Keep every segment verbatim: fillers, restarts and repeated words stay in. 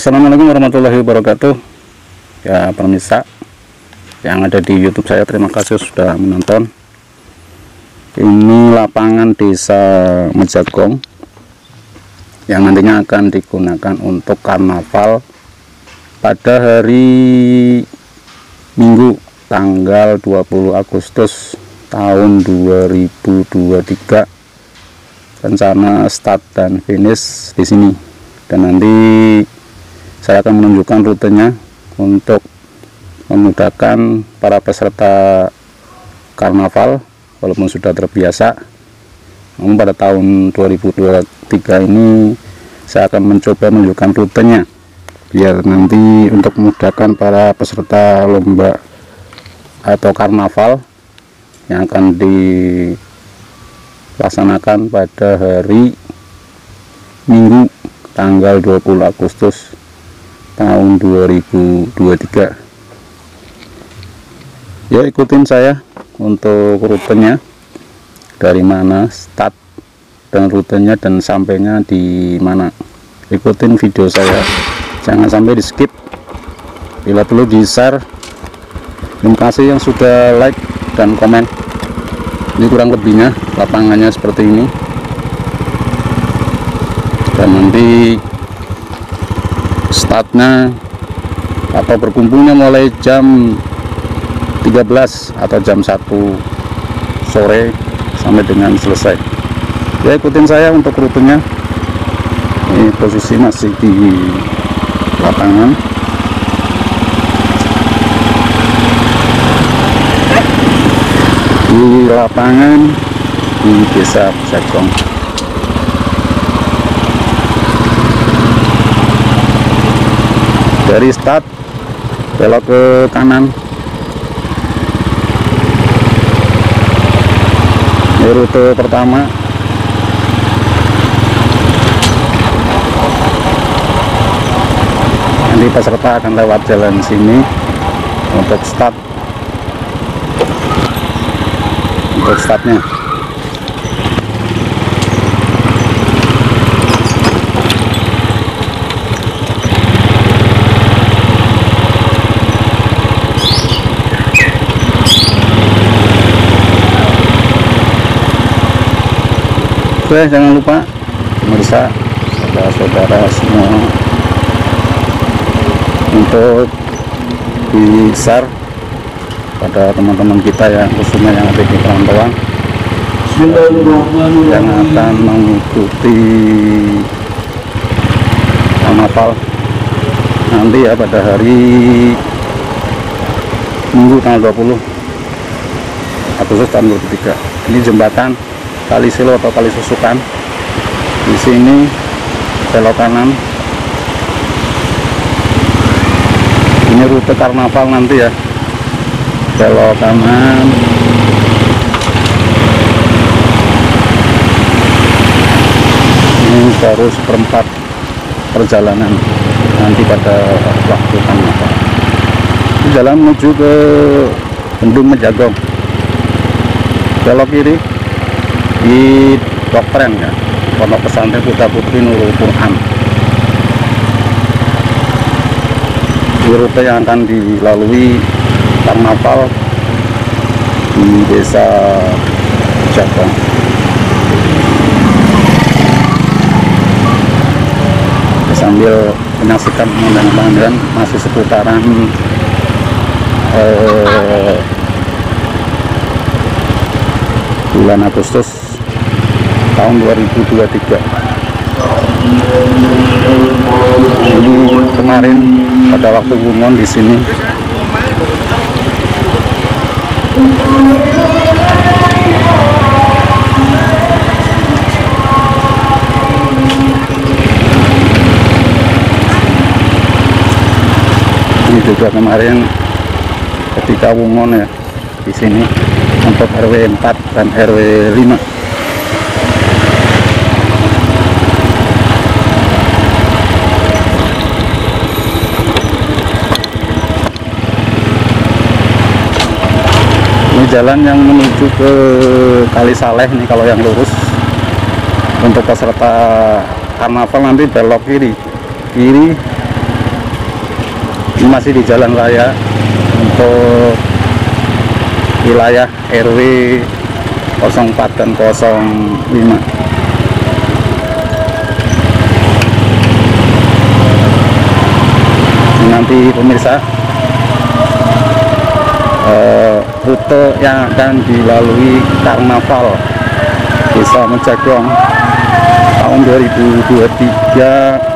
Assalamualaikum warahmatullahi wabarakatuh. Ya pemirsa yang ada di YouTube saya, terima kasih sudah menonton. Ini lapangan desa Mejagong yang nantinya akan digunakan untuk karnaval pada hari Minggu tanggal dua puluh Agustus tahun dua ribu dua puluh tiga. Rencana start dan finish di sini, dan nanti saya akan menunjukkan rutenya untuk memudahkan para peserta karnaval walaupun sudah terbiasa. Namun pada tahun dua ribu dua puluh tiga ini saya akan mencoba menunjukkan rutenya biar nanti untuk memudahkan para peserta lomba atau karnaval yang akan dilaksanakan pada hari Minggu tanggal dua puluh Agustus tahun dua ribu dua puluh tiga. Ya, ikutin saya untuk rutenya, dari mana start dan rutenya dan sampainya di mana. Ikutin video saya, jangan sampai di skip. Bila perlu di share. Terima kasih yang sudah like dan komen. Ini kurang lebihnya lapangannya seperti ini, dan nanti startnya atau berkumpulnya mulai jam tiga belas atau jam satu sore sampai dengan selesai. Ya, ikutin saya untuk rutenya. Ini posisi masih di lapangan. Di lapangan di desa Mejagong. Dari start belok ke kanan. Ini rute pertama. Nanti peserta akan lewat jalan sini untuk start. Untuk startnya. Oke, jangan lupa pemirsa, saudara-saudara semua, untuk di share pada teman-teman kita yang khususnya yang ada di perantauan yang akan mengikuti karnaval nanti ya pada hari Minggu tanggal dua puluh Agustus tahun dua ribu dua puluh tiga. Ini jembatan Kali Selo atau Kali Susukan. Di sini belok kanan. Ini rute karnaval nanti ya. Belok kanan. Ini baru seperempat perjalanan nanti pada waktu karnaval. Ini jalan menuju ke Bendung Mejagong. Belok kiri di Doktren ya, Pondok Pesantren Putra Putri Nurul Quran. Di rute yang akan dilalui karnaval di desa Mejagong. Sambil menyaksikan pemandangan-pemandangan masih seputaran eh, bulan Agustus tahun dua ribu dua puluh tiga. Ini kemarin pada waktu umum di sini. Ini juga kemarin ketika Wungon ya di sini untuk R W empat dan R W lima. Ini jalan yang menuju ke Kali Saleh nih kalau yang lurus. Untuk peserta karnaval nanti belok kiri, kiri Ini masih di jalan raya untuk wilayah R W nol empat dan nol lima. Nanti pemirsa, uh, rute yang akan dilalui Karnaval Desa Mejagong tahun dua ribu dua puluh tiga,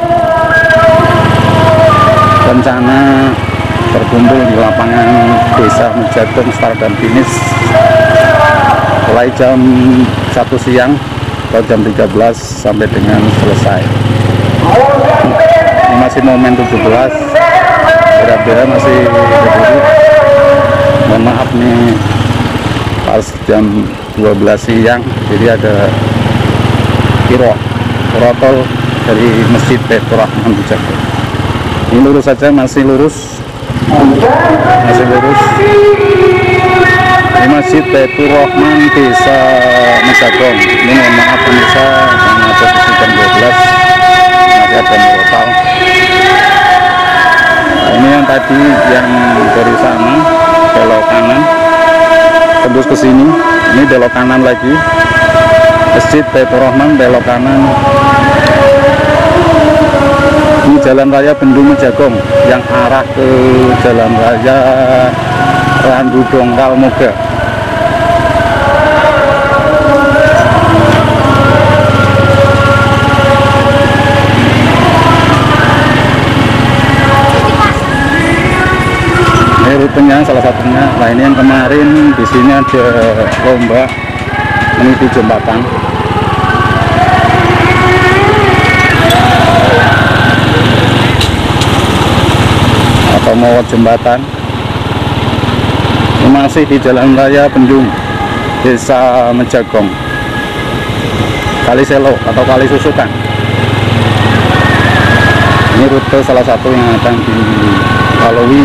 rencana berkumpul di lapangan Desa Mejagong start dan finish mulai jam satu siang atau jam tiga belas sampai dengan selesai. Ini masih momen tujuh belas, kira-kira masih berdiri. Mohon maaf nih, pas jam dua belas siang, jadi ada kiro protol dari Masjid Baitur Rahman Mejagong. Ini lurus saja, masih lurus, masih lurus. Ini Masjid Baitur Rahman Desa Mejagong. Ini mohon maaf pemirsa, karena posisi jam dua belas masih ada protol. Nah, ini yang tadi yang dari sana belok kanan, tembus ke sini. Ini belok kanan lagi. Masjid Baitur Rahman belok kanan. Ini jalan raya Bendung Mejagong yang arah ke jalan raya Randu Dongkal Moga. Ini rutenya salah satunya. Nah, ini yang kemarin di sini ada lomba menuju jembatan. Atau mau jembatan. Ini masih di jalan raya Bendung Desa Mejagong, Kali Selo atau Kali Susukan. Ini rute salah satu yang akan dilalui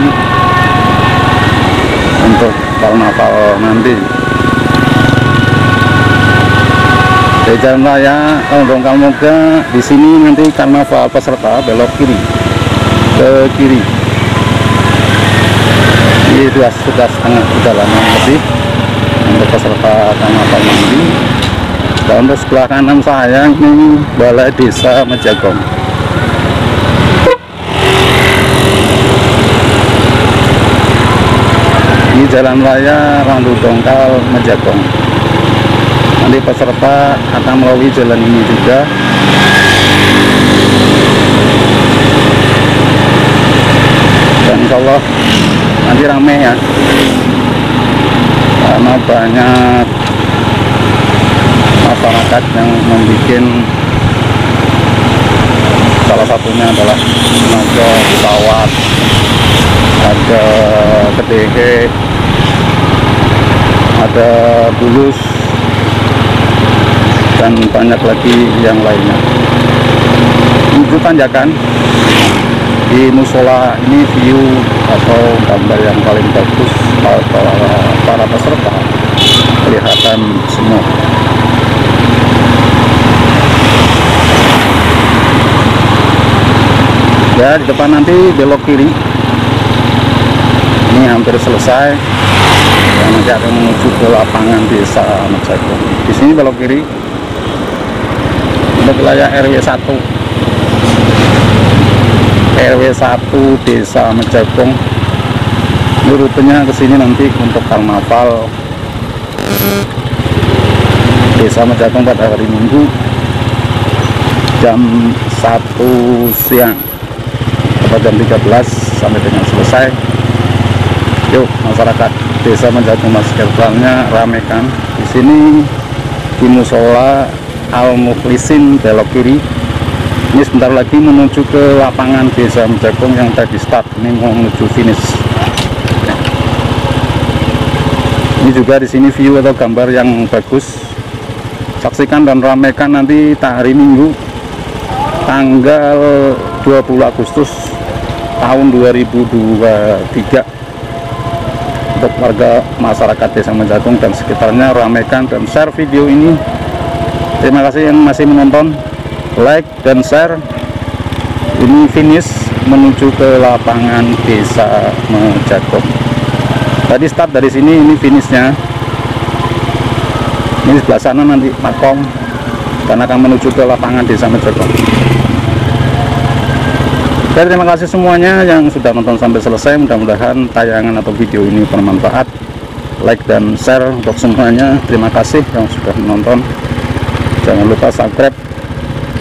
untuk karnaval nanti. Di jalan raya Dongkal Moga, di sini nanti karnaval peserta belok kiri ke kiri. Ini sudah sudah setengah perjalanan lebih untuk peserta karnaval nanti. Dan untuk sebelah kanan saya ini Balai Desa Mejagong. Ini jalan raya Randu Dongkal Mejagong. Nanti peserta akan melalui jalan ini juga. Dan insya Allah nanti rame ya, karena banyak masyarakat yang membuat, salah satunya adalah tenaga pesawat, ada Kedege, ada Bulus, dan banyak lagi yang lainnya. Menuju tanjakan di musola ini, view atau gambar yang paling bagus para, para peserta kelihatan semua. Ya, di depan nanti belok kiri. Ini hampir selesai. Dan nanti akan menuju ke lapangan Desa Mejagong. Di sini belok kiri untuk wilayah R W satu. R W satu Desa Mejagong. Ini rutenya ke sini nanti untuk karnaval Desa Mejagong pada hari Minggu jam satu siang atau jam tiga belas sampai dengan selesai. Yuk masyarakat Desa Mejagong maskernya ramekan. Di sini di musola Al Mukhlisin belok kiri. Ini sebentar lagi menuju ke lapangan Desa Mejagong yang tadi start, ini mau menuju finish. Ini juga di sini view atau gambar yang bagus. Saksikan dan ramaikan nanti hari Minggu tanggal dua puluh Agustus tahun dua ribu dua puluh tiga. Untuk warga masyarakat Desa Mejagong dan sekitarnya, ramaikan dan share video ini. Terima kasih yang masih menonton, like dan share. Ini finish menuju ke lapangan Desa Mejagong. Tadi start dari sini, ini finishnya. Ini sebelah sana nanti makom, karena akan menuju ke lapangan Desa Mejagong. Dan terima kasih semuanya yang sudah nonton sampai selesai. Mudah-mudahan tayangan atau video ini bermanfaat. Like dan share untuk semuanya. Terima kasih yang sudah menonton. Jangan lupa subscribe.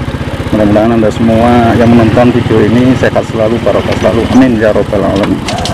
Mudah-mudahan Anda semua yang menonton video ini sehat selalu, barokah selalu, amin ya robbal alamin.